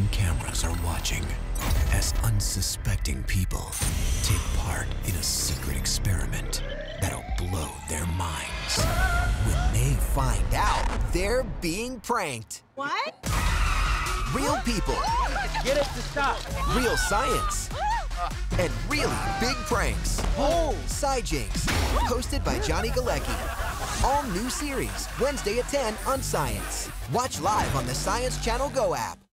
hidden cameras are watching as unsuspecting people take part in a secret experiment that'll blow their minds when they find out they're being pranked. What? Real people. Get it to stop. Real science. And really big pranks. SciJinks, hosted by Johnny Galecki. All new series, Wednesday at 10 on Science. Watch live on the Science Channel Go app.